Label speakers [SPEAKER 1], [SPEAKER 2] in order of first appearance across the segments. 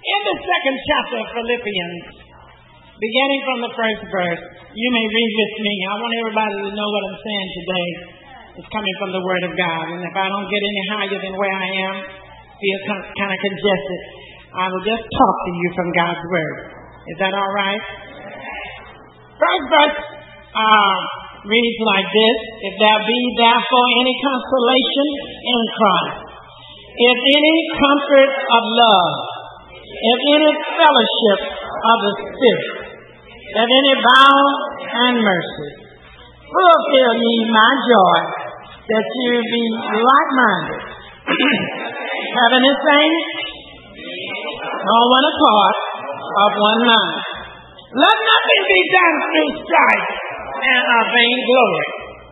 [SPEAKER 1] In the second chapter of Philippians, beginning from the first verse, you may read with me. I want everybody to know what I'm saying today. It's coming from the Word of God. And if I don't get any higher than where I am, feel kind of congested, I will just talk to you from God's Word. Is that all right? First verse reads like this: If there be therefore any consolation in Christ, if any comfort of love, if any fellowship of the Spirit, if any bowels and mercy, fulfill ye my joy, that you be like-minded, having the same, on one accord, of one mind. Let nothing be done through strife and of vain glory,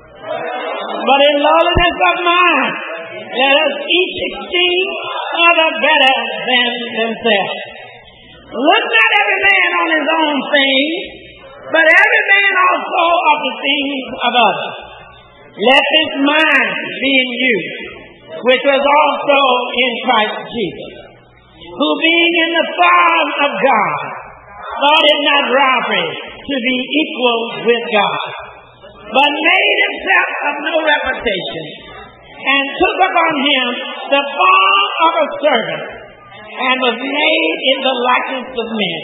[SPEAKER 1] but in lowliness of mind, let us each esteem other better than themselves. Look not every man on his own things, but every man also of the things of others. Let this mind be in you, which was also in Christ Jesus, who being in the form of God, thought it not robbery to be equal with God, but made himself of no reputation, and took upon him the form of a servant, and was made in the likeness of men.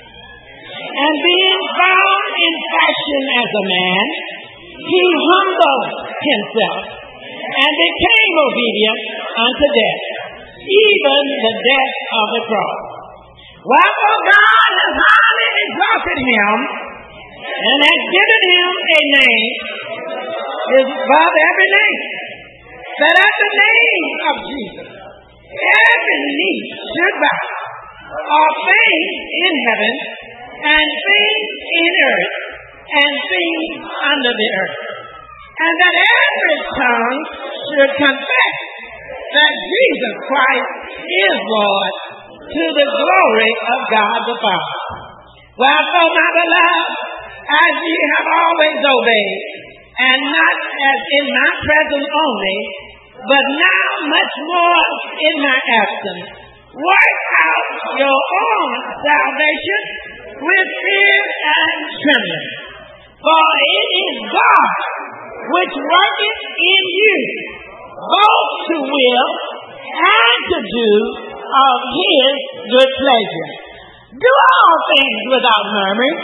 [SPEAKER 1] And being found in fashion as a man, he humbled himself, and became obedient unto death, even the death of the cross. Wherefore God has highly exalted him, and has given him a name is above every name, that at the name of Jesus every knee should bow, of things in heaven, and things in earth, and things under the earth, and that every tongue should confess that Jesus Christ is Lord, to the glory of God the Father. Wherefore, my beloved, as ye have always obeyed, and not as in my presence only, but now much more in my absence, work out your own salvation with fear and trembling. For it is God which worketh in you, both to will and to do of his good pleasure. Do all things without murmuring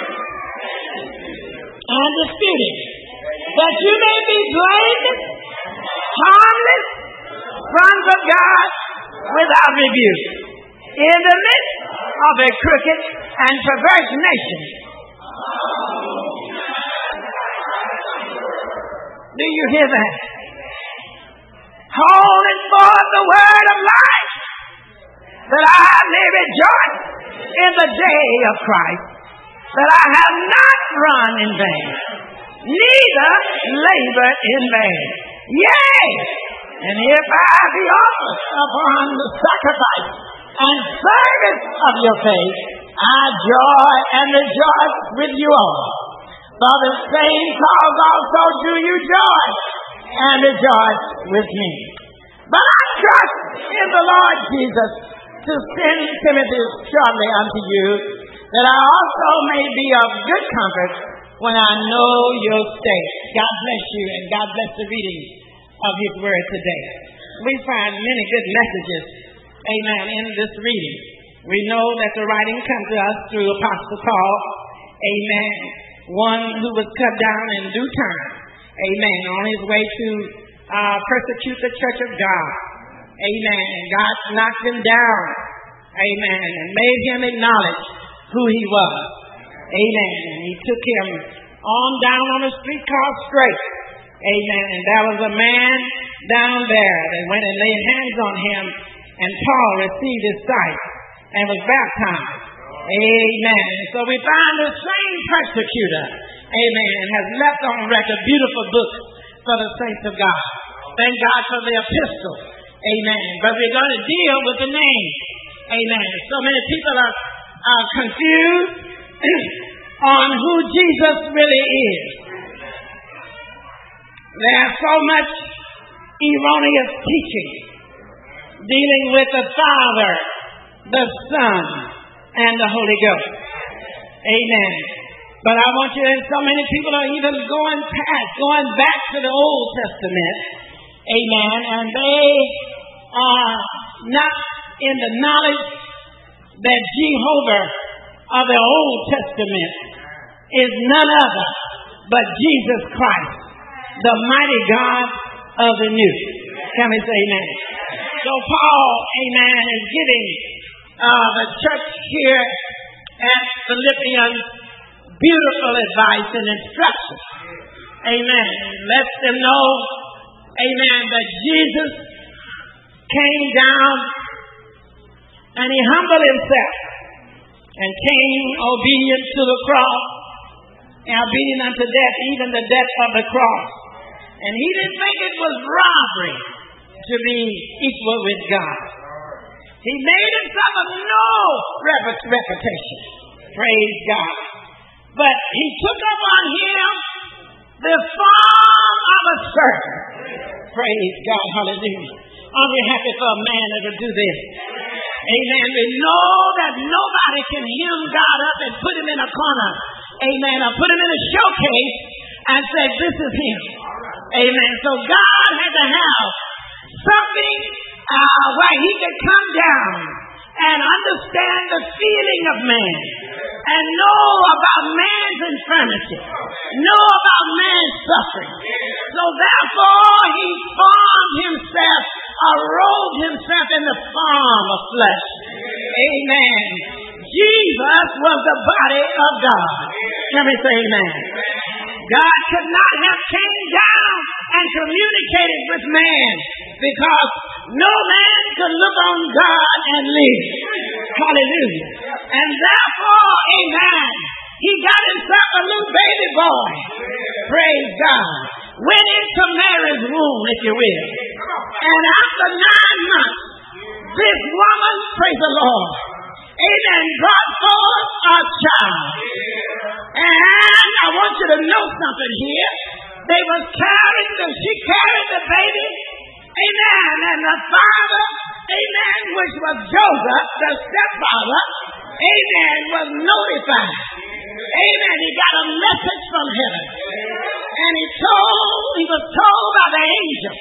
[SPEAKER 1] and disputing, that you may be blameless, harmless, sons of God, without rebuke, in the midst of a crooked and perverse nation. Do you hear that? Holding forth the word of life, that I may rejoice in the day of Christ, that I have not run in vain, neither labored in vain. Yea, and if I be offered upon the sacrifice and service of your faith, I joy and rejoice with you all. For the same cause also do you joy and rejoice with me. But I trust in the Lord Jesus to send Timothy shortly unto you, that I also may be of good comfort when I know your state. God bless you, and God bless the reading of his word today. We find many good messages, amen, in this reading. We know that the writing comes to us through Apostle Paul, amen, one who was cut down in due time, amen, on his way to persecute the church of God, amen, and God knocked him down, amen, and made him acknowledge who he was, amen, and he took him on down on a street called Straight, amen, and there was a man down there that went and laid hands on him, and Paul received his sight and was baptized, amen. So we find the same persecutor, amen, has left on record beautiful books for the saints of God. Thank God for the epistle, amen. But we're going to deal with the name, amen. So many people are confused on who Jesus really is. There's so much erroneous teaching dealing with the Father, the Son, and the Holy Ghost. Amen. But I want you, and so many people are even going back to the Old Testament. Amen. And they are not in the knowledge that Jehovah of the Old Testament is none other but Jesus Christ, the mighty God of the New. Can we say amen? So Paul, amen, is giving the church here at Philippians beautiful advice and instruction. Amen. Let them know, amen, that Jesus came down and he humbled himself and came obedient to the cross, and obedient unto death, even the death of the cross. And he didn't think it was robbery to be equal with God. He made himself of no reputation. Praise God. But he took up on him the form of a servant. Praise God. Hallelujah. Aren't we happy for a man that will do this? Amen. We know that nobody can hem God up and put him in a corner. Amen. Or put him in a showcase and say, this is him. Amen. So God had to have something where he could come down and understand the feeling of man and know about man's infirmity, know about man's suffering. So therefore he formed himself, robed himself in the form of flesh. Amen. Jesus was the body of God. Can we say amen? God could not have came down and communicated with man because no man could look on God and live. Hallelujah. And therefore, amen, he got himself a little baby boy. Praise God. Went into Mary's womb, if you will. And after 9 months, this woman, praise the Lord, amen, brought forth a child. And I want you to know something here. She carried the baby, amen, and the father, amen, which was Joseph, the stepfather, amen, was notified. Amen, he got a message from heaven. And he was told by the angel,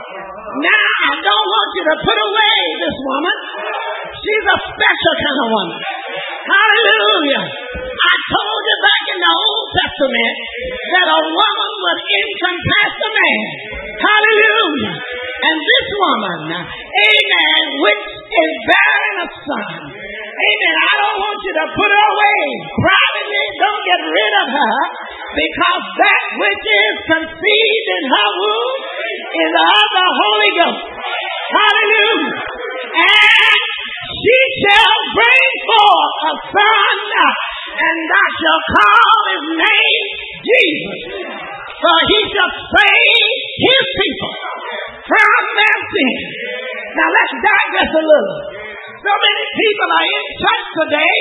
[SPEAKER 1] now I don't want you to put away this woman. She's a special kind of woman. Hallelujah. I told you back in the Old Testament that a woman would encompass a man. Hallelujah. And this woman, amen, which is bearing a son. Amen. I don't want you to put her away privately. Don't get rid of her, because that which is conceived in her womb is of the Holy Ghost. Hallelujah. And she shall bring forth a son, and thou shalt call his name Jesus. For he shall save his people from their sins. Now let's digress a little. So many people are in church today,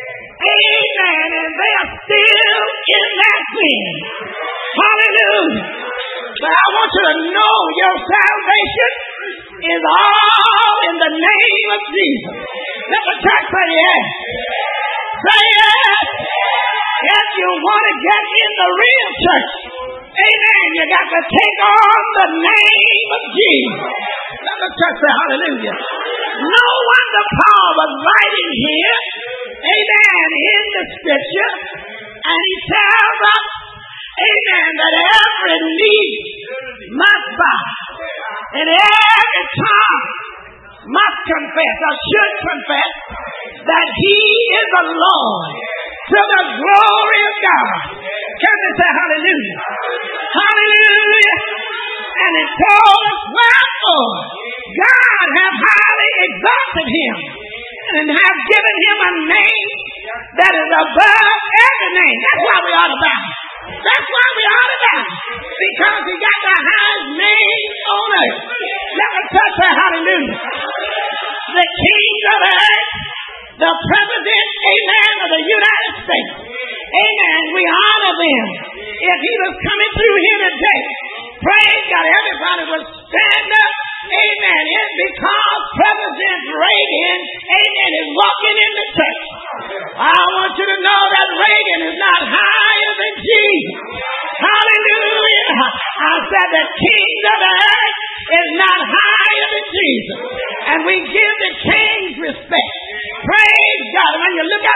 [SPEAKER 1] amen, and they are still in that sin. Hallelujah. But I want you to know your salvation is all in the name of Jesus. Let the church say yes. Say yes. If you want to get in the real church, amen, you got to take on the name of Jesus. Let the church say hallelujah. No wonder Paul was writing here, amen, in the scripture, and he tells us, amen, that every knee must bow and every tongue must confess or should confess that he is the Lord, to the glory of God. Can we say hallelujah? Hallelujah. And it told us, wherefore God hath highly exalted him and hath given him a name that is above every name. That's why we ought to bow. That's why we ought to bow. Because he got the highest name on earth. Let me touch that, hallelujah. The King of earth, the President, amen, of the United States. Amen. We honor them. If he was coming through here today, praise God, everybody would stand up. Amen. It's because President Reagan, amen, is walking in the church.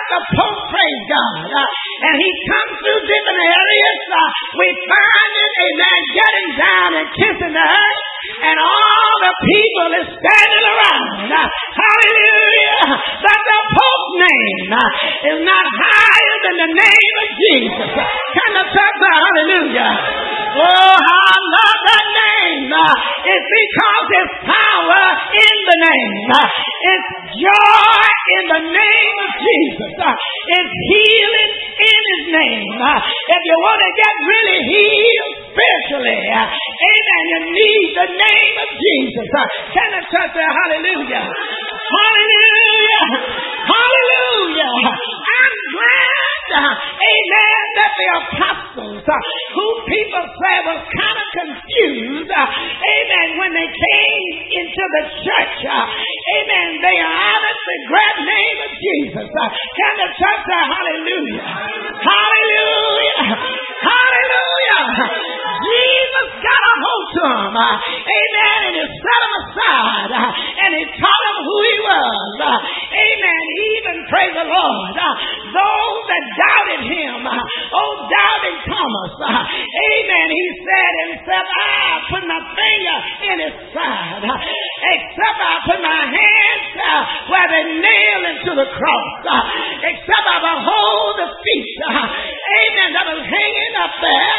[SPEAKER 1] the Pope, praise God, and he comes through different areas, we find him, amen, getting down and kissing the earth, and all the people is standing around. Hallelujah. But the Pope's name is not higher than the name of Jesus. Can the church say hallelujah? Oh, how I love that name. It's because there's power in the name. It's joy in the name of Jesus. It's healing in his name. If you want to get really healed spiritually, amen, you need the name of Jesus. Can the church say hallelujah? Hallelujah. Hallelujah. I'm glad, amen, that the apostles, who people say was kind of confused, amen, when they came into the church, amen, they honored the great name of Jesus. Can the church say hallelujah? Hallelujah. Hallelujah. Jesus got a hold to him, amen, and he set him aside, and he taught him who he was, amen, even, praise the Lord, those that doubted him, doubting Thomas, amen, he said, except I put my finger in his side, except I put my hands where they nailed into the cross, except I behold the feet, amen, that was hanging up there,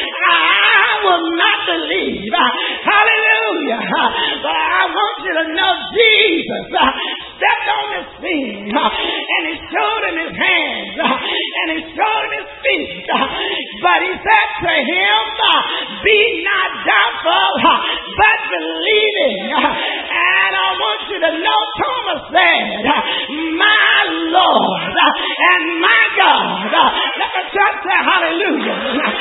[SPEAKER 1] I will not believe. Hallelujah. But I want you to know Jesus stepped on the scene and he showed him his hands and he showed him his feet. But he said to him, be not doubtful, but believing. And I want you to know Thomas said, my Lord and my God. Let the church say hallelujah.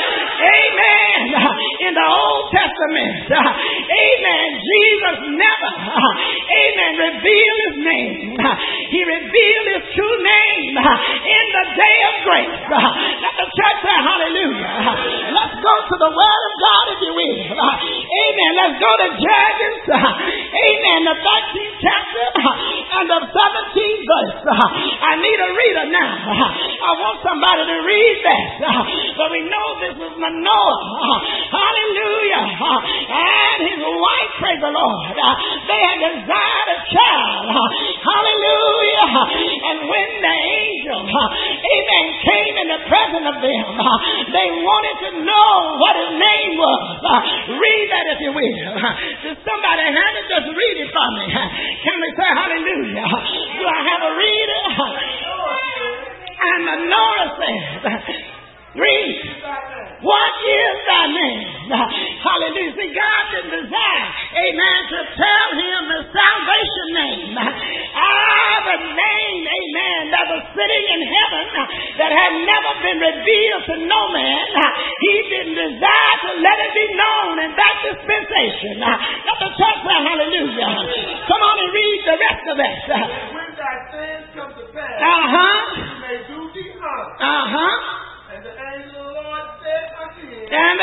[SPEAKER 1] Amen. In the Old Testament, amen, Jesus never, amen, revealed his name. He revealed his true name in the day of grace. Let the church say hallelujah. Let's go to the word of God, if you will. Amen. Let's go to Judges, amen, the 13th chapter and the 17th verse. I need a reader now. I want somebody to read that. But we know this was Manoah. Hallelujah. And his wife, praise the Lord, they had desired a child. Hallelujah. And when the angel, amen, came in the presence of them, they wanted to know what his name was. Read that, if you will. Does somebody have it? Just read it for me. Can we say hallelujah? Do I have a reader? And Manoah said, read. What is thy name? Hallelujah. See, God didn't desire, amen, to tell him the salvation name. The name, amen, that was sitting in heaven that had never been revealed to no man. He didn't desire to let it be known in that dispensation. Let the church say hallelujah. Come on and read the rest of it.
[SPEAKER 2] When thy sins come to pass, you may do thee harm. And the angel of the Lord said unto him,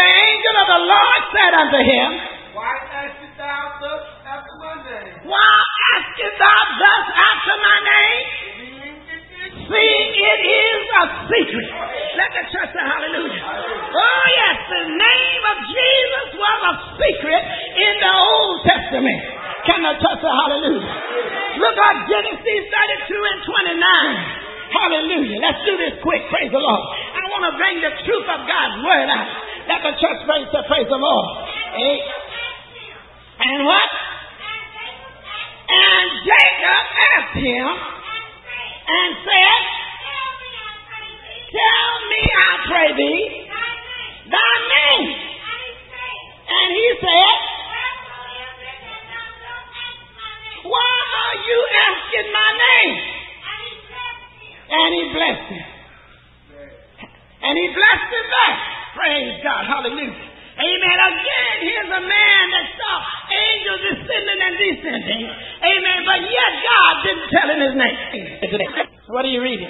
[SPEAKER 2] Why askest thou thus after my name?
[SPEAKER 1] Why askest thou thus after my name? Seeing it is a secret. Let the church say hallelujah. Oh yes, the name of Jesus was a secret in the Old Testament. Can the church say hallelujah? Look at Genesis 32 and 29. Hallelujah. Let's do this quick. Praise the Lord. I want to bring the truth of God's word out. Let the church praise the Lord. And what? And Jacob asked him and said, tell me, I pray thee, thy name. And he said, why are you asking my name? And he blessed him. And he blessed him back. Praise God. Hallelujah. Amen. Again, here's a man that saw angels ascending and descending. Amen. But yet God didn't tell him his name. What are you reading?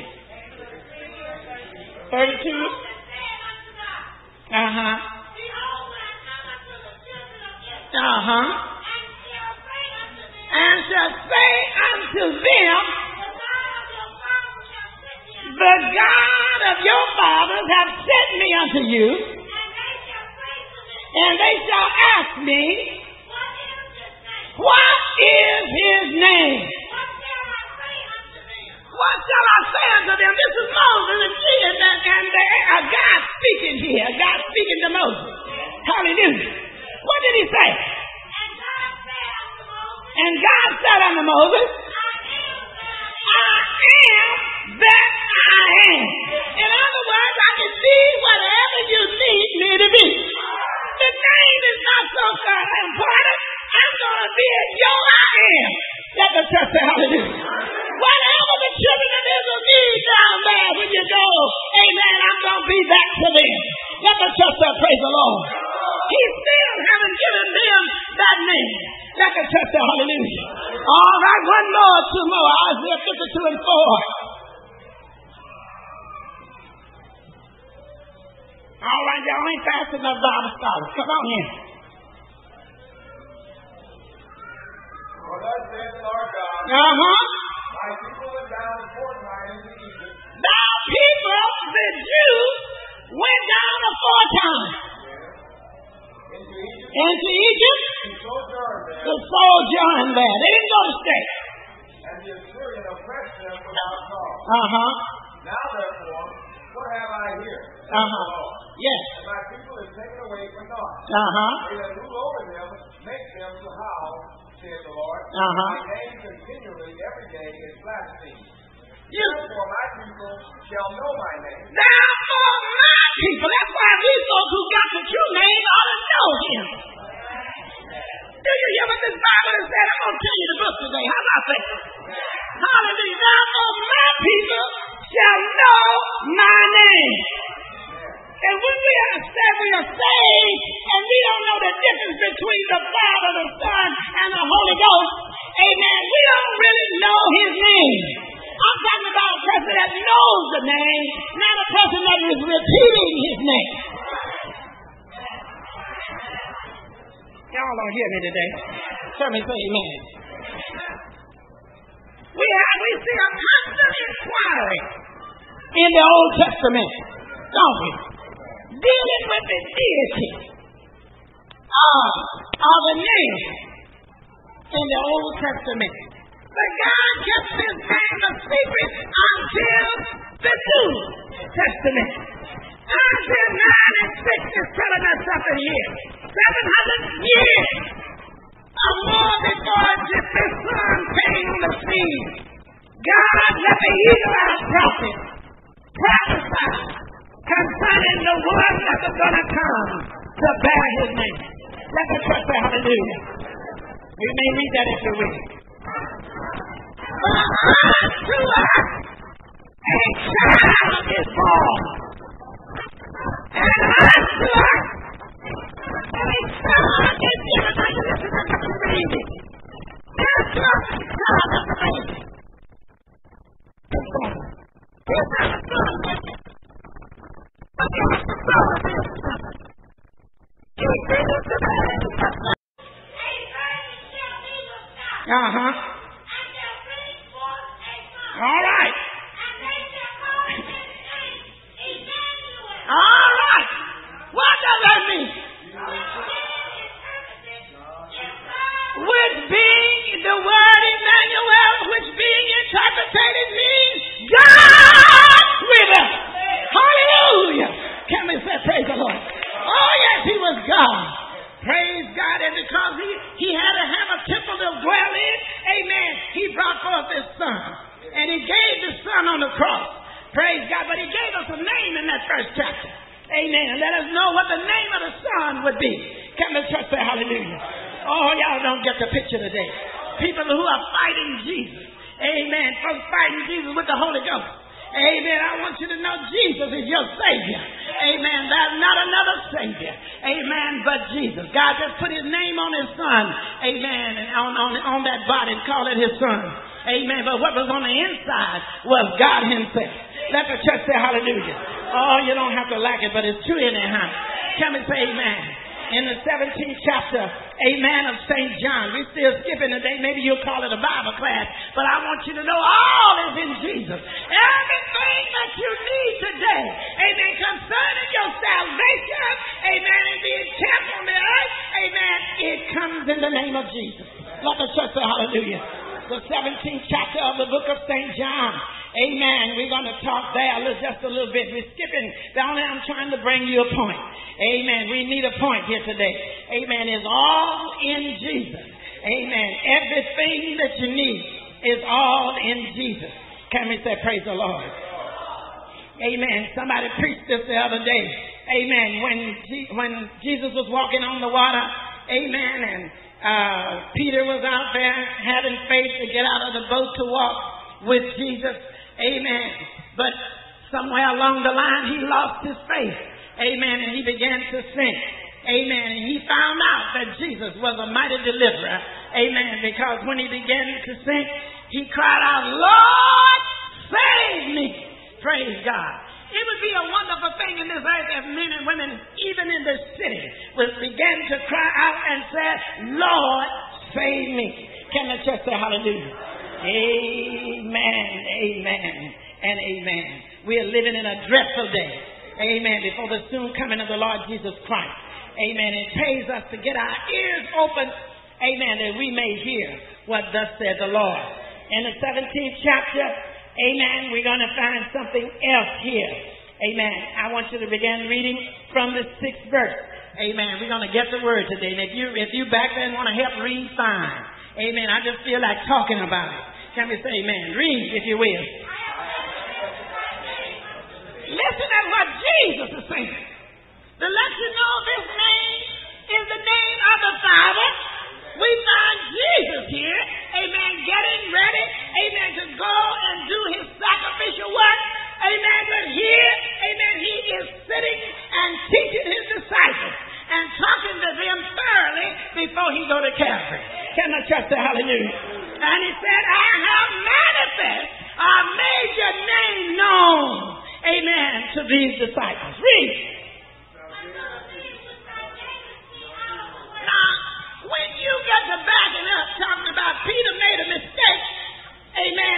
[SPEAKER 1] 32? Uh-huh. Uh-huh. And shall say unto them, the God of your fathers hath sent me unto you, and they shall ask me, what is his name? What shall I say unto them? This is Moses and God speaking here. God speaking to Moses. Hallelujah. What did he say? And God said unto Moses, I am that I am. In other words, I can be whatever you need me to be. The name is not so important. I'm going to be your I am. Let the church say hallelujah. Whatever the children of Israel need down there when you go, amen, I'm going to be that to them. Let the church say praise the Lord. He still haven't given them that name. Let the church say hallelujah. All right, one more, two more. Isaiah 52 and 4. All right, y'all ain't fast enough Bible scholars. Come on in.
[SPEAKER 2] For thus saith the Lord God, my people went down a fortnight into Egypt.
[SPEAKER 1] Thou people, the Jews, went down a fortnight into Egypt to sojourn there. They didn't go to stay.
[SPEAKER 2] And the Assyrian oppressed them without cause.
[SPEAKER 1] Now
[SPEAKER 2] therefore, what have I here?
[SPEAKER 1] Yes.
[SPEAKER 2] And my people is taken away for naught. They that rule over them make them to howl, saith the Lord. My name continually every day is blasphemed. Therefore my people shall know my name.
[SPEAKER 1] Therefore my people. That's why these folks who got the true name ought to know him. Do you hear what this Bible has said? I'm going to tell you the book today. How about that? Hallelujah. Therefore my people shall know my name. And when we are saved and we don't know the difference between the Father, the Son, and the Holy Ghost, amen, we don't really know his name. I'm talking about a person that knows the name, not a person that is repeating his name. Y'all don't hear me today. Tell me, say amen. We see a constant inquiry in the Old Testament, don't we? Dealing with the deity of the name in the Old Testament. But God kept his name a secret until the New Testament. Isaiah 9 and 6 is telling us something here. 700 years or more before the Son came on the scene, God let the Israelite prophet prophesy concerning the one that was going to come to bear his name. Let the church say hallelujah. We may read that if you will. But unto us a child is born, and unto us a son is given. Now you listen to me read it. Unto us a child is born. He's not a son with it. But he was the son of his son. He brings the man. All right. All right. What does that mean? Which being the word Emmanuel, which being interpreted means God with us. Hallelujah. Can we say praise the Lord? Oh yes, he was God. Praise God. And because he had to have a temple to dwell in, amen, he brought forth his son. And he gave the son on the cross. Praise God. But he gave us a name in that first chapter. Amen. And let us know what the name of the son would be. Can the church say hallelujah? Oh, y'all don't get the picture today. People who are fighting Jesus. Amen. Folks fighting Jesus with the Holy Ghost. Amen. I want you to know Jesus is your Savior. Amen. There's not another Savior. Amen. But Jesus. God just put his name on his son. Amen. And on that body and called it his son. Amen. But what was on the inside was God himself. Let the church say hallelujah. Oh, you don't have to like it, but it's true anyhow. Can we say amen? in the 17th chapter, amen, of St. John. We're still skipping today. Maybe you'll call it a Bible class. But I want you to know all is in Jesus. Everything that you need today, amen, concerning your salvation, amen, and being kept on the earth, amen, it comes in the name of Jesus. Let the church say hallelujah. The 17th chapter of the book of St. John. Amen. We're going to talk there just a little bit. We're skipping down there. I'm trying to bring you a point. Amen. We need a point here today. Amen. It's all in Jesus. Amen. Everything that you need is all in Jesus. Can we say praise the Lord? Amen. Somebody preached this the other day. Amen. When Jesus was walking on the water. Amen. And Peter was out there having faith to get out of the boat to walk with Jesus. Amen. But somewhere along the line, he lost his faith. Amen. And he began to sink. Amen. And he found out that Jesus was a mighty deliverer. Amen. Because when he began to sink, he cried out, Lord, save me. Praise God. It would be a wonderful thing in this earth if men and women, even in this city, would begin to cry out and say, Lord, save me. Can the church say hallelujah? Amen, amen, and amen. We are living in a dreadful day. Amen. Before the soon coming of the Lord Jesus Christ. Amen. It pays us to get our ears open. Amen. That we may hear what thus said the Lord. In the 17th chapter, amen, we're going to find something else here. Amen. I want you to begin reading from the 6th verse. Amen. We're going to get the word today. And if you back there and want to help read, fine. Amen. I just feel like talking about it. Can we say amen? Read, if you will. Listen at what Jesus is saying. To let you know this name is the name of the Father. We find Jesus here, amen, getting ready, amen, to go and do his sacrificial work. Amen. But here, amen, he is sitting and teaching his disciples and talking to them thoroughly before he go to Calvary. Can I trust the hallelujah? And he said, I have manifest, I made your name known, amen, to these disciples. Read. Now, when you get to backing up, talking about Peter made a mistake, amen,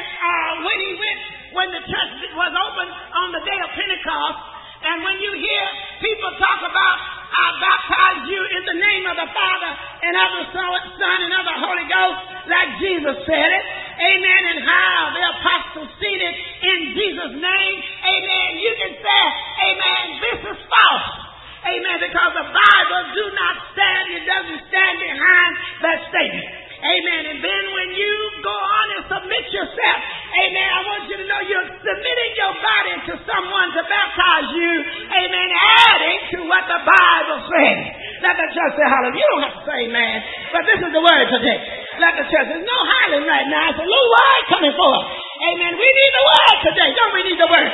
[SPEAKER 1] when the church was open on the day of Pentecost, and when you hear people talk about, I baptize you in the name of the Father and of the Son and of the Holy Ghost, like Jesus said it, amen, and how the apostles seated in Jesus' name, amen, you can say, amen, this is false, amen, because the Bible it doesn't stand behind that statement. Amen. And then when you go on and submit yourself, amen, I want you to know you're submitting your body to someone to baptize you, amen, adding to what the Bible says. Let the church say hallelujah. You don't have to say amen, but this is the word today. Let the church, there's no hollering right now. It's a little word coming forth. Amen. We need the word today. Don't we need the word?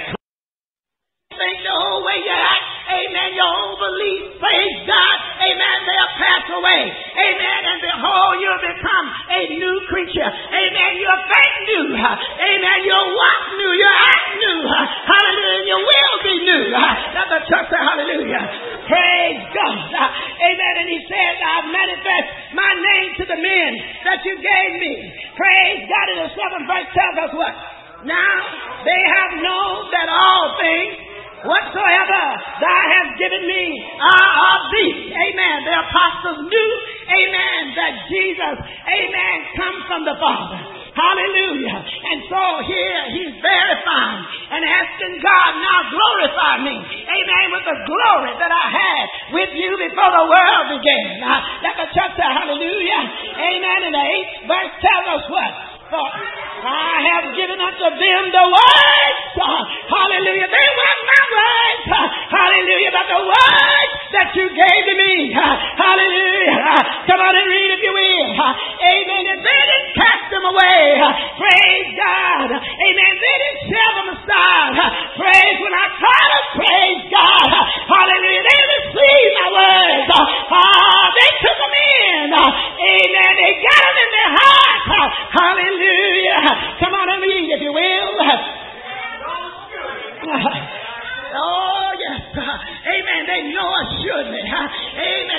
[SPEAKER 1] Think the whole way you act, amen, your own beliefs, praise God, amen, they'll pass away, amen, and behold, you'll become a new creature, amen, you'll think new, amen, you'll walk new, you'll act new, hallelujah, and you will be new. Let the church say hallelujah. Praise God, amen, and he says, I manifest my name to the men that you gave me. Praise God. In the 7th verse tells us what? Now they have known that all things whatsoever thou hast given me are of thee. Amen. The apostles knew, amen, that Jesus, amen, comes from the Father. Hallelujah. And so here he's verifying and asking God, now glorify me. Amen. With the glory that I had with you before the world began. Let the church say hallelujah. Amen. And the 8th verse tells us what? For I have given unto them the words. Hallelujah. They weren't my words. Hallelujah. But the words that you gave to me. Hallelujah. Come on and read if you will. Amen. And they didn't cast them away. Praise God. Amen. They didn't shove them aside. Praise when I try to praise God. Hallelujah. They received my words. They took them in. Amen. They got them in their heart. Hallelujah. Come on and read if you will. Oh, yes. Amen. They know assuredly. Amen.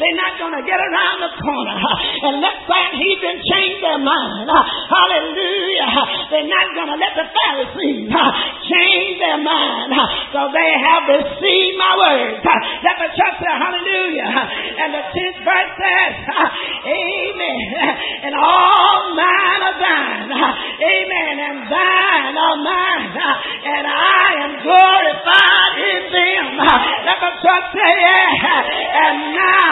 [SPEAKER 1] They're not going to get around the corner and let Sanhedrin change their mind. Hallelujah. They're not going to let the Pharisees change their mind. So they have received my words. Let the church say hallelujah. And the 10th verse says, amen. And all mine are thine. Amen. And thine are mine. And I am glorified in them. Let the church say, yeah. And now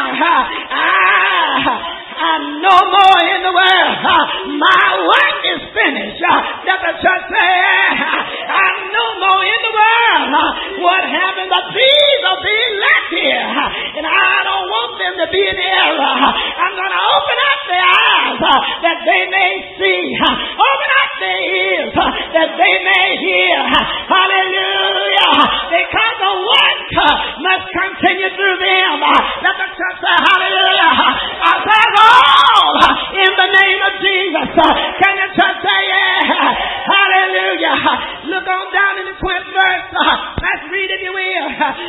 [SPEAKER 1] I'm no more in the world. My work is finished. Let the church say, I'm no more in the world. What happened? But these are being left here. And I don't want them to be in error. I'm going to open up their eyes that they may see. Open up their ears that they may hear. Hallelujah. Because the work must continue through them. Let the church say hallelujah. I said all in the name of Jesus. Can the church say yeah? Hallelujah. Look on down in the 12th verse. Let's read if you will.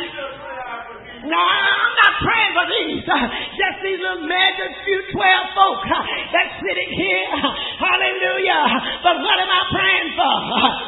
[SPEAKER 1] No, I'm not praying for these. Just these little measured few 12 folk that's sitting here. Hallelujah. But what am I praying for?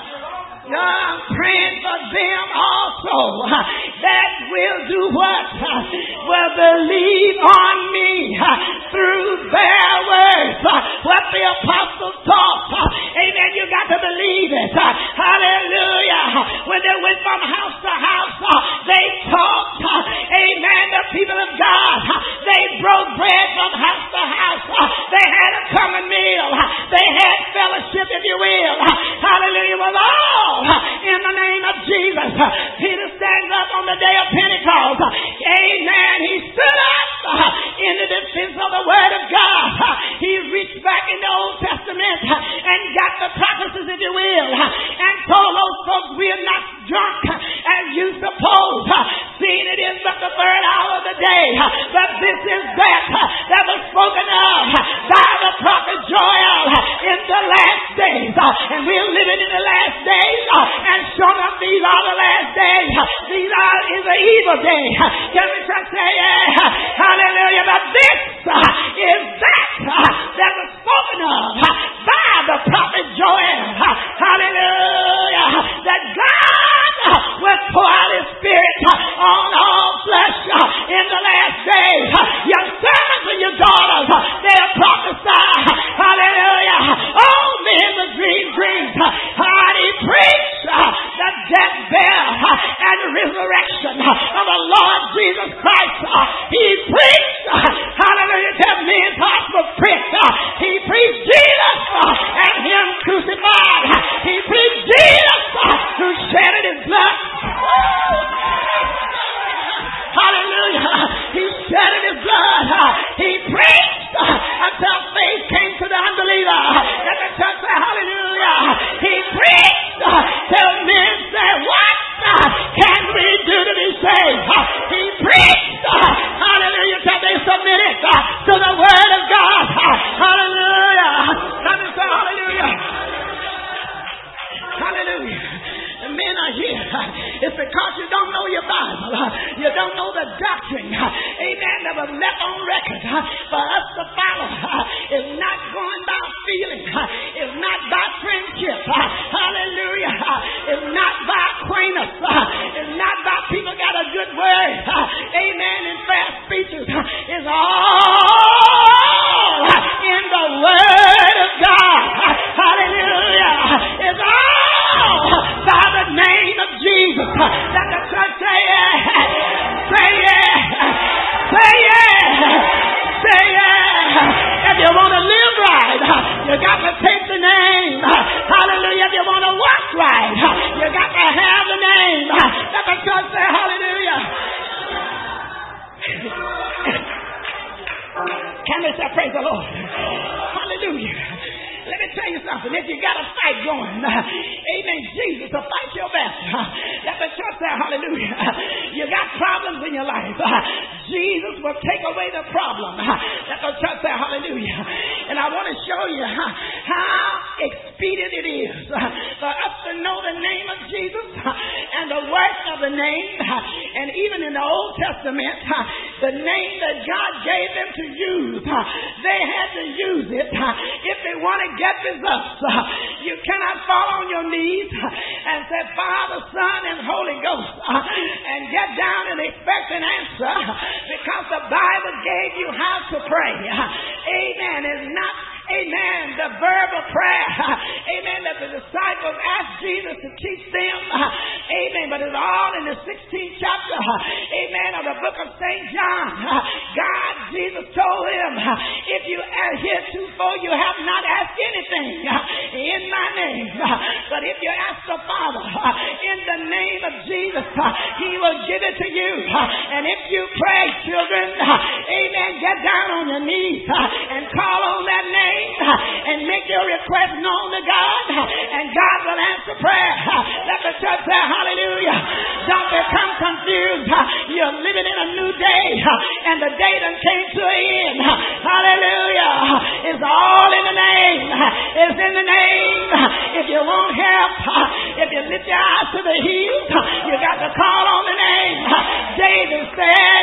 [SPEAKER 1] I'm praying for them also that will do what? Will believe on me through their words. What the apostles taught. Amen. You got to believe it. Hallelujah. When they went from house to house, they taught. Amen. The people of God. They broke bread from house to house. They had a common meal. They had fellowship, if you will. Hallelujah. With all. In the name of Jesus. Peter stands up on the day of Pentecost. Amen. He stood up in the defense of the word of God. He reached back in the Old Testament and got the prophecies, if you will, and told those folks, we are not drunk as you suppose, seeing it is but the third hour of the day. But this is that was spoken of by the prophet Joel in the last days. And we're living in the last days. And sure enough, these are the last days. These is an evil day. Can we just say, hallelujah? But this is that was spoken of by the prophet Joel. Hallelujah. That God will pour out his spirit on all flesh in the last days. Your sons and your daughters, they'll prophesy. Hallelujah. Oh, men will dream dreams. He preached the death, burial, and resurrection of the Lord Jesus Christ. He preached, hallelujah, till men's hearts were pricked. He preached Jesus and him crucified. He preached Jesus who shedded his blood. Hallelujah. He shedded his blood. He preached until faith came to the unbeliever. Let the church say hallelujah. He preached till men say, what can we do to be saved? He preached, hallelujah, till they submitted to the word of God. Hallelujah. Let me say hallelujah. Hallelujah. The men are here. It's because you don't know your Bible. You don't know the doctrine. Amen. That was left on record for us to follow. It's not going by feeling. It's not by friendship. Hallelujah. It's not by acquaintance. It's not by people got a good word. Amen. In fast speeches. It's all in the word of God. Hallelujah. It's all by the name of Jesus. Let the church say yeah. Say yeah. Say yeah. Say yeah. If you want to live right, you got to take the name. Hallelujah. If you want to walk right, you got to have the name. Let the church say hallelujah. Can they say praise the Lord? Hallelujah. Let me tell you something. If you got a fight going, amen, Jesus will fight your battle. Let the church say hallelujah. You got problems in your life. Jesus will take away the problem. Let the church say hallelujah. And I want to show you how expedient it is for us to know the name of Jesus and the work of the name. And even in the Old Testament, the name that God gave them to use, they had to use it if they want to get results. You cannot fall on your knees and say, Father, Son, and Holy Ghost, and get down and expect an answer, because the Bible gave you how to pray. Amen. It's not, amen, the verbal prayer, amen, that the disciples asked Jesus to teach them, amen, but it's all in the 16th chapter, amen, of the book of St. John. God, Jesus told him, if you heretofore you have not asked anything in my name, but if you ask the Father in the name of Jesus, he will give it to you. And if you pray, children, amen, get down on your knees and call on that name and make your request known to God, and God will answer prayer. Let the church say hallelujah. Don't become confused. You're living in a new day, and the day done came to an end. Hallelujah. It's all in the name. It's in the name. If you want help, if you lift your eyes to the hills, you got to call on the name. David said,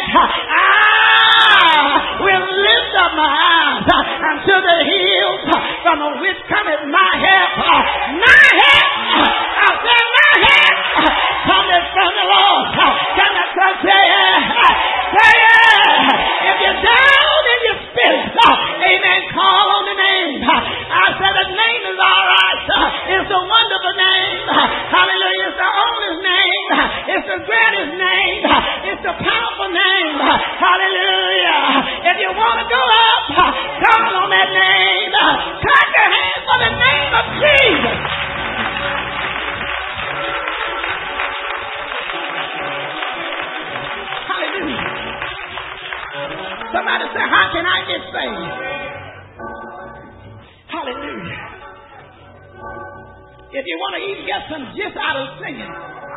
[SPEAKER 1] I will lift up my eyes unto the hills, from which cometh my help. My help, I said my help, cometh from the Lord. Can I say it? Say it. If you're down in your spirit, amen, call on the name. I said the name is all right. It's a wonderful name. Hallelujah. It's the oldest name. It's the greatest name. It's the powerful name. Hallelujah. If you want to go up, call on that name. Clap your hands for the name of Jesus. Hallelujah. Somebody say, how can I get saved? Hallelujah. If you want to even get some gist out of singing,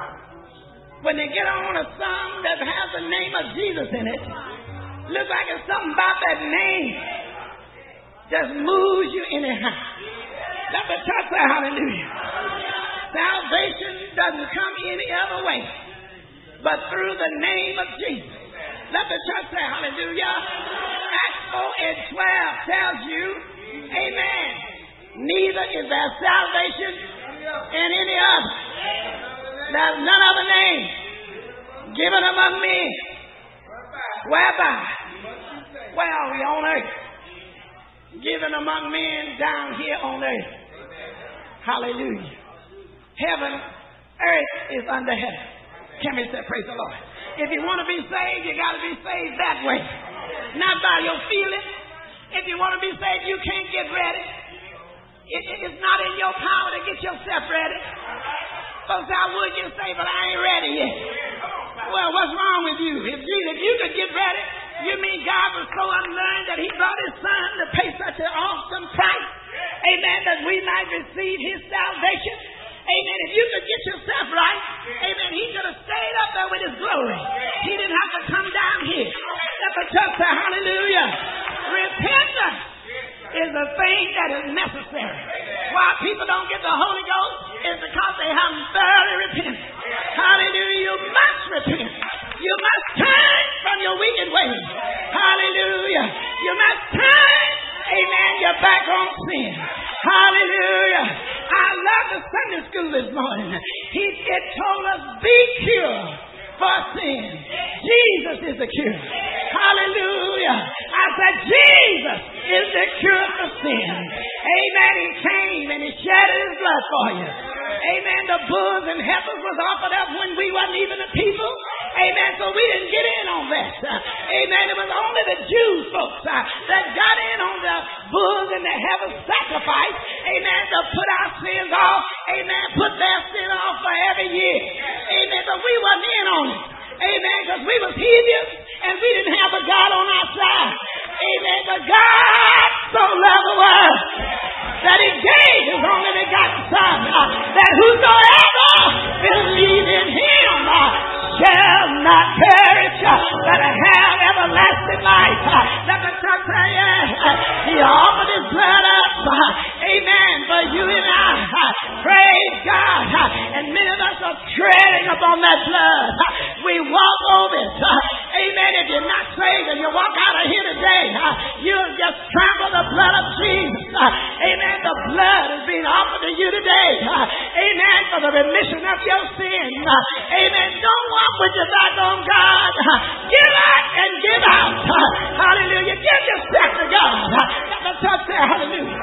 [SPEAKER 1] when they get on a song that has the name of Jesus in it, looks like it's something about that name just moves you anyhow. Let the church say hallelujah. Salvation doesn't come any other way but through the name of Jesus. Let the church say hallelujah. Acts 4:12 tells you, amen, neither is there salvation in any other. There's none other name given among men whereby, where are we on earth? Given among men down here on earth. Hallelujah. Heaven, earth is under heaven. Can we say praise the Lord? If you want to be saved, you got to be saved that way. Not by your feelings. If you want to be saved, you can't get ready. It's not in your power to get yourself ready. Folks, I would get saved, but I ain't ready yet. Well, what's wrong with you? If you could get ready, you mean God was so unlearned that he brought his son to pay such an awesome price, amen, that we might receive his salvation? Amen. If you could get yourself right, amen, he could have stayed up there with his glory. He didn't have to come down here. Let the church say hallelujah. Repentance is a thing that is necessary. Why people don't get the Holy Ghost is because they haven't thoroughly repented. Hallelujah. You must repent. You must turn from your wicked ways. Hallelujah. You must turn, amen, your back on sin. Hallelujah. I love the Sunday school this morning. It told us, be cured for sin. Jesus is the cure. Hallelujah. I said, Jesus is the cure for sin. Amen. He came and he shed his blood for you. Amen. The bulls and heifers was offered up when we wasn't even the people. Amen. So we didn't get in on that. Amen. It was only the Jews folks that got in on the bulls and the heifers sacrifice. Amen. To put our sins off. Amen. Put their sin off for every year. Amen. But we wasn't in on it. Amen. Because we was heathens and we didn't have a God on our side. Amen. But God so loved the world that he gave his only begotten Son, that whosoever believes in him shall not perish, but have everlasting life. Let the church say, he offered his blood up, amen,
[SPEAKER 3] on that blood. We walk over it. Amen. If you're not saved and you walk out of here today, you'll just trample the blood of Jesus. Amen. The blood is being offered to you today. Amen. For the remission of your sins. Amen. Don't walk with your back on God. Give out and give out. Hallelujah. Give yourself to God. Let the church say hallelujah.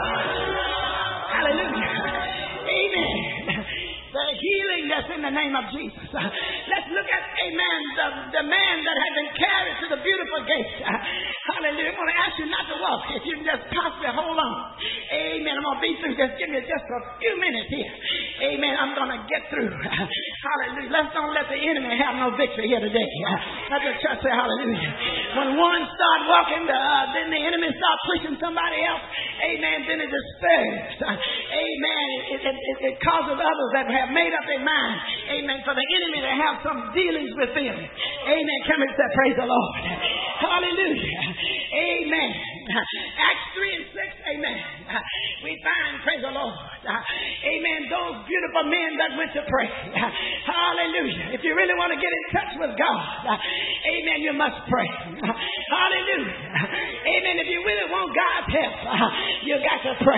[SPEAKER 3] Hallelujah. Amen. The healing that's in the name of Jesus. Let's look at, amen, the man that had been carried to the beautiful gate. Hallelujah. I'm going to ask you not to walk. If you can just possibly hold on. Amen. I'm going to be through. Just give me just a few minutes here. Amen. I'm going to get through. Hallelujah. Let's don't let the enemy have no victory here today. Let the church say hallelujah. When one start walking, then the enemy start pushing somebody else. Amen. Then it disturbs. Amen. It causes others that have made up their mind. Amen. For the enemy to have some dealings with them. Amen. Come and say praise the Lord. Hallelujah. Amen. Acts 3 and 6. Amen. We find, praise the Lord. Amen. Those beautiful men that went to pray. Hallelujah. If you really want to get in touch with God, amen, you must pray. Hallelujah. Amen. If you really want God's help, you got to pray.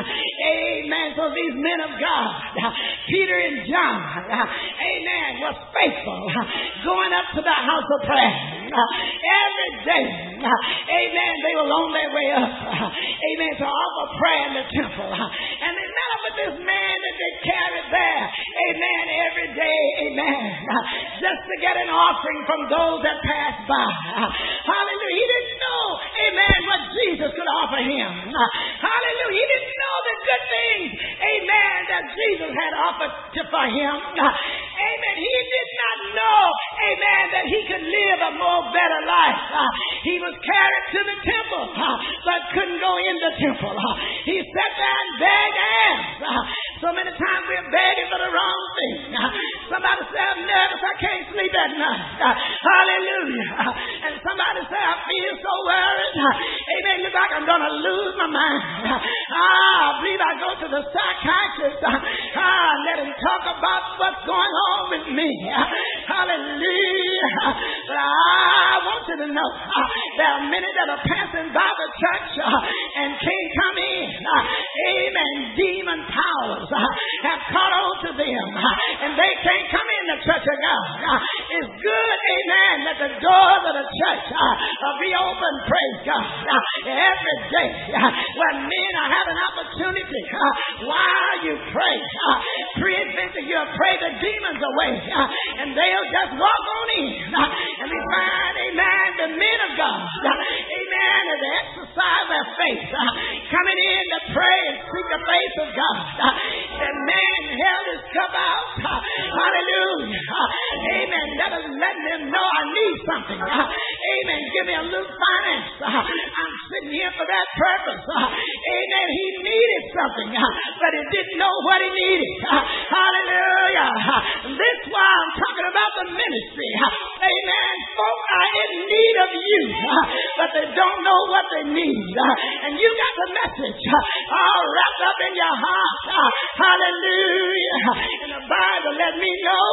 [SPEAKER 3] Amen. So these men of God, Peter and John, amen, was faithful going up to the house of prayer every day. Amen. They were on their way up. Amen. To offer prayer in the temple. And they met up with this man that they carried there. Amen. Every day. Amen. Just to get an offering from those that passed by. Hallelujah. He didn't know, amen, what Jesus could offer him. Hallelujah. He didn't know the good things, amen, that Jesus had offered for him. Amen. He did not know, amen, that he could live a more better life. He was carried to the temple, but couldn't go in the temple. He sat there and begged ass. So many times we're begging for the wrong thing. Somebody said, I'm nervous, I can't sleep at night. Hallelujah. And somebody said, I feel so worried. Amen. Look like I'm going to lose my mind. I believe I go to the psychiatrist. Let him talk about what's going on with me. Hallelujah. But I want you to know there are many that are passing by the church and can't come in. Amen. Demon powers have caught on to them and they can't come in the church of God. It's good, amen, that the doors of the church be open, praise God, every day when men are having opportunity while you pray. Pre-adventure, you'll pray the demons away and they'll just walk on in. And we find, amen, the men of God, amen, as they exercise their faith, coming in to pray and seek the face of God. The man held his cup out. Hallelujah. Amen. That is letting them know I need something. Amen. Give me a little finance. I'm sitting here for that purpose. Amen. He needed something, but he didn't know what he needed. Hallelujah. This is why I'm talking about the ministry. Amen. Folk are in need of you, but they don't know what they need. And you got the message all wrapped up in your heart. Hallelujah. And the Bible let me know.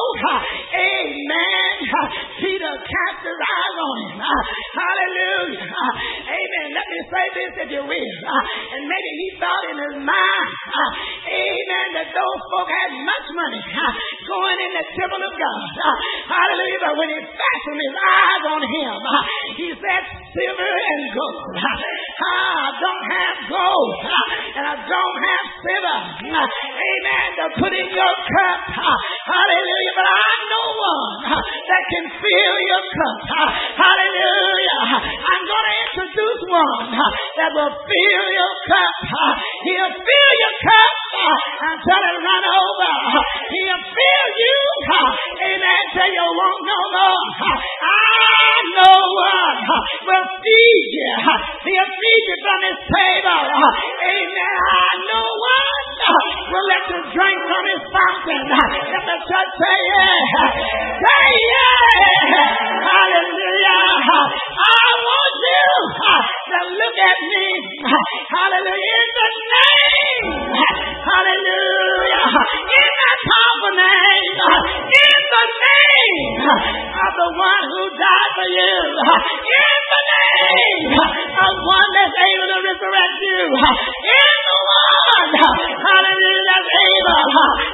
[SPEAKER 3] Amen. Peter cast his eyes on him. Hallelujah. Amen. Let me say this if you will. And maybe he thought in his mind, amen, that those folk had much money going in the temple of God. Hallelujah. But when he fastened his eyes on him, he said, silver and gold. I don't have gold and I don't have silver. Amen. To put in your cup. Hallelujah. But I know one that can fill your cup. Hallelujah. I'm going to introduce one that will fill your cup. He'll fill your cup until it run over. He'll fill you. Amen. Till you won't no more. I know one will feed you. He'll feed you from his table. Amen. I know one will let you drink from his fountain. Let the church say yeah. Say yeah. Hallelujah. I want you to look at me. Hallelujah. In the name. Hallelujah. In that powerful name. In the name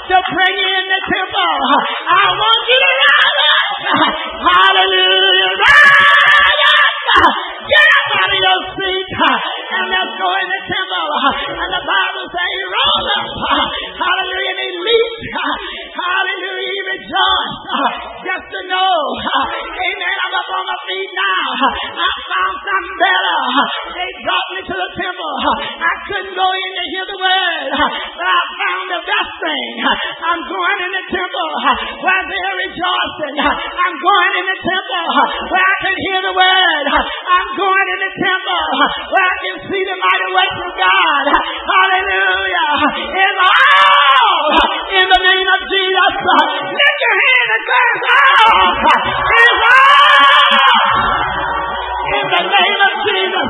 [SPEAKER 3] to bring you in the temple. I want you to rise up. Hallelujah. Rise up. Get up out of your seat and let's go in the temple. And the Bible says he rose up. Hallelujah. And he leaped. Hallelujah. He rejoiced. Just to know. Amen. I'm up on my feet now. I found something better. They brought me to the temple. I couldn't go in to hear the word. But I found the best thing. I'm going in the temple where they're rejoicing. I'm going in the temple where I can hear the word. I'm going in the temple where I can see the mighty works of God. Hallelujah. It's all in the name of Jesus. Lift your hand and say it's all. It's all in the name of Jesus.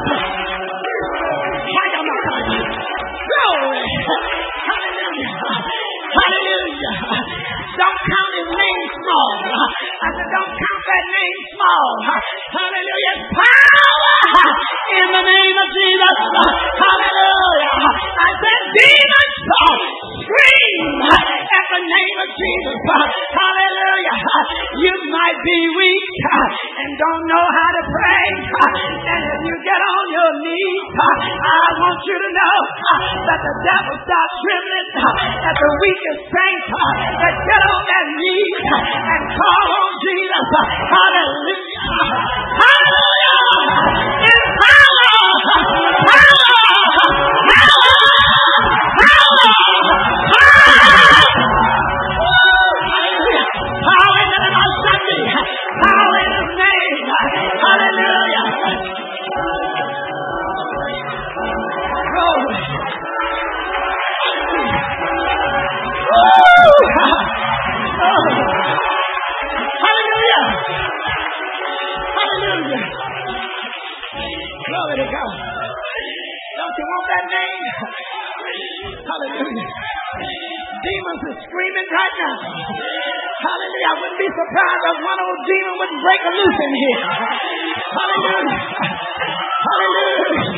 [SPEAKER 3] Glory. Hallelujah. Hallelujah. Don't count his name small. I said, don't count that name small. Hallelujah. Power in the name of Jesus. Hallelujah. I said, demons scream at the name of Jesus. Hallelujah. You might be weak and don't know how to pray. And if you get on your knees, I want you to know that the devil starts trembling at the weakest saint that get on their knees and call on Jesus. Hallelujah. Hallelujah. It's power. Power. Power. Power. Power in the name of Sunday. Power in his name. Hallelujah. Glory. Hallelujah. Hallelujah. Glory to God. Don't you want that name? Hallelujah. Demons are screaming right now. Hallelujah. I wouldn't be surprised if one old demon wouldn't break loose in here. Hallelujah. Hallelujah.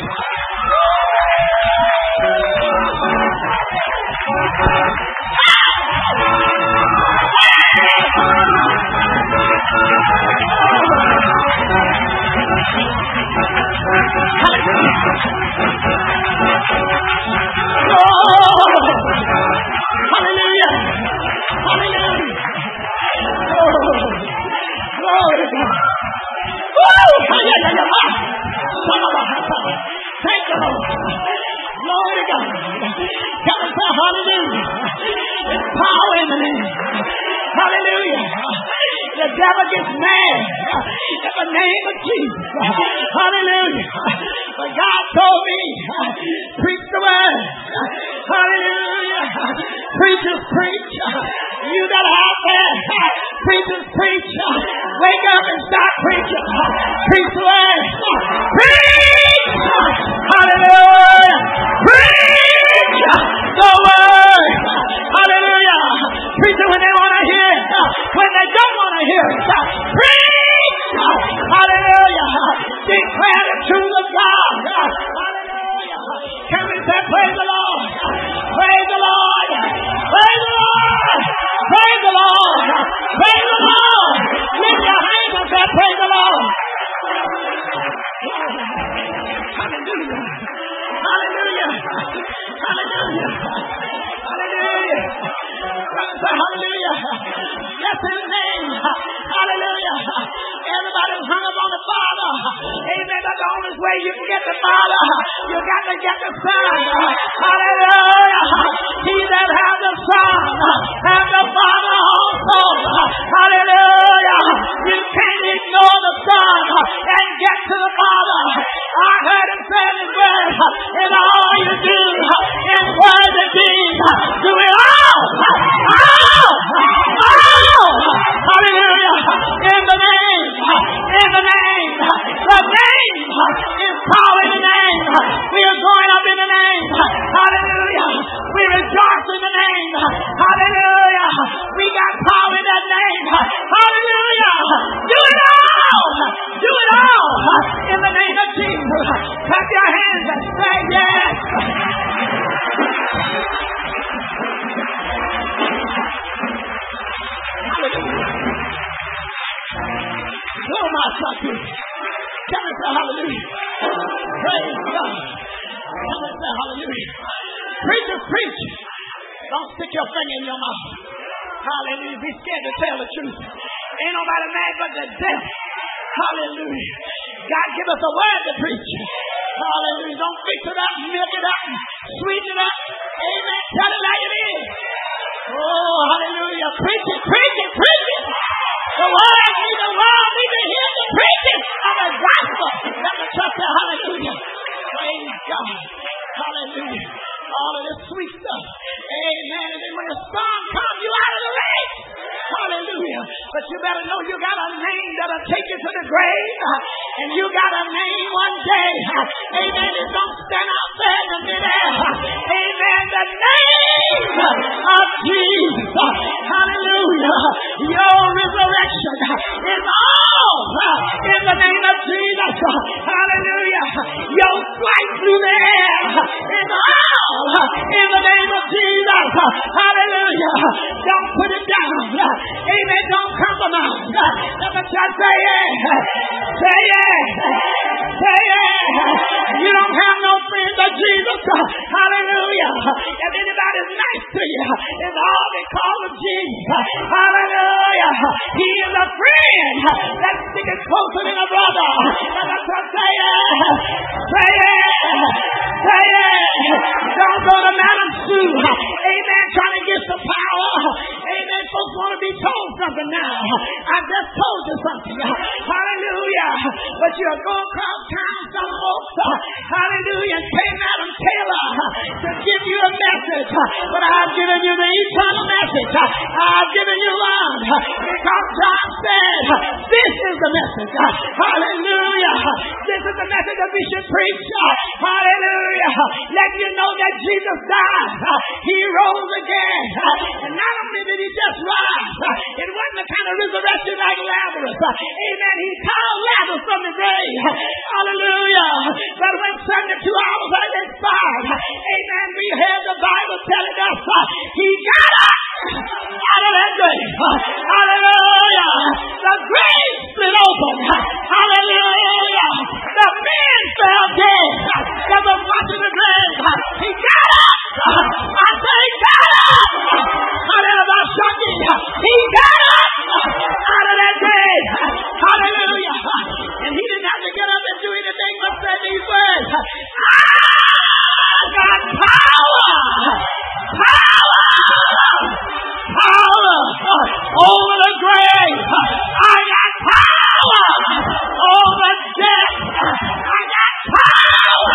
[SPEAKER 3] Hallelujah. Hallelujah. Glory to God. Thank you, Lord. Glory to God. Come and say hallelujah. There's power in the name. Hallelujah. The devil gets mad at the name of Jesus. Hallelujah. But God told me, preach the word. Hallelujah. Preachers preach. You that are out there, preachers preach. Wake up and start preaching. Preach the word. Preach. Hallelujah. Preach the word. Hallelujah. Preach it when they want to hear it. When they don't want to hear it. Preach. Hallelujah. Declare the truth of God. Hallelujah. Can we say praise the Lord? Praise the Lord. Praise the Lord. Praise the Lord. Praise the Lord. Lift your hands and say praise the Lord. Hallelujah. Hallelujah. Hallelujah. Hallelujah. Hallelujah. Bless his name. Hallelujah. Everybody's hung up on the Father. Amen. That's the only way you can get the Father. You got to get the Son. Hallelujah. He that has the Son has the Father also. Hallelujah. You can't ignore the Son and get to the Father. I heard him say in his word, in all you do, in word and deed, do it all. Hallelujah. In the name. The name is power in the name. We are going up in the name. Hallelujah. in your mouth. Hallelujah. Be scared to tell the truth. Ain't nobody mad but the devil. Hallelujah. God give us a word to preach. Hallelujah. Don't fix it up, milk it up, sweeten it up. Amen. Tell it like it is. Oh, hallelujah. Preach it, preach it, preach it. The world needs to hear the preaching of the gospel. Let the church say hallelujah. Praise God. Hallelujah. All of this sweet stuff. Amen. And then when the storm comes, you out of the rain. Hallelujah. But you better know you got a name that'll take you to the grave. And you got a name one day. Amen. It don't stand out there in the midair. Amen. The name of Jesus. Hallelujah. Your resurrection is all in the name of Jesus. Hallelujah. Your flight through the air is all in the name of Jesus. Hallelujah. Don't put it down. Amen. Don't compromise. Let the church say it. Say it. Say it. You don't have no friend but Jesus. Hallelujah. If anybody's nice to you, it's all because of Jesus. Hallelujah. He is a friend that's sticking closer than a brother. Let the church say it. Say it. Say it. Don't go to Madam Sue. Amen. Trying to get some power. Amen. Folks want to be told something now. I just told you something. Hallelujah. But you're going across town, some folks. Hallelujah. And pay Madam Taylor to give you a message. But I've given you the eternal message. I've given you one. Because God said, this is the message. Hallelujah. This is the message that we should preach. Hallelujah. Let you know that Jesus died. He rose again. And not only did he just rise, it wasn't the kind of resurrection like Lazarus. Amen. He called Lazarus from the grave. Hallelujah. But when 72 hours had expired, amen, we heard the Bible telling us he got up out of that grave. Hallelujah. The grave split open. Hallelujah. The men fell dead. That was watching the grave. He got up. I say he got up. Hallelujah. He got up out of that grave. Hallelujah. And he didn't have to get up and do anything but say these words. I got power. Power. Power over the grave. I got power over death. I got power.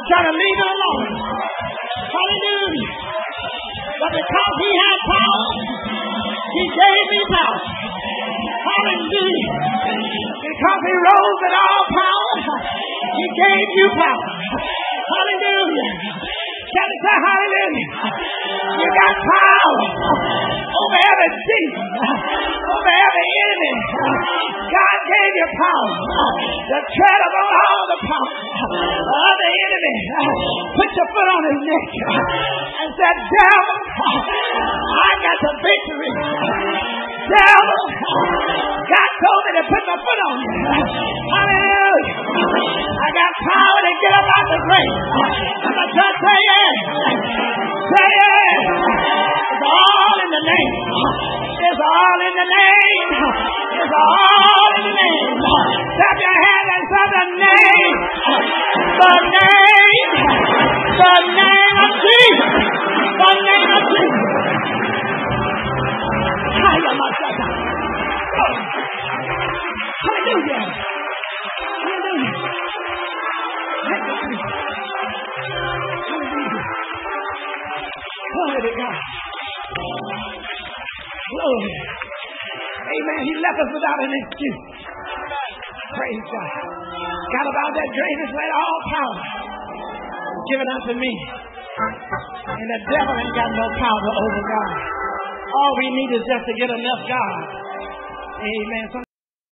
[SPEAKER 3] was trying to leave it alone. Hallelujah. But because he had power, he gave me power. Hallelujah. Because he rose in all power, he gave you power. Hallelujah. Can I say hallelujah? You got power over every demon, over every enemy. God gave you power to tread upon all the power of the enemy. Put your foot on his neck and said, devil, I got the victory. Devil, God told me to put my foot on you. Hallelujah. I got power to get up out the grave. I'm going to say yes. Say yes. It's all in the name. It's all in the name. It's all in the name. Clap your hand and say the name. The name. The name of Jesus. The name of Jesus. Hallelujah. Hallelujah. Glory to God. Glory. Amen. He left us without an excuse. Praise God. Got about that grave and said, all power is given unto me. And the devil ain't got no power over God. All we need is just to get enough God. Amen.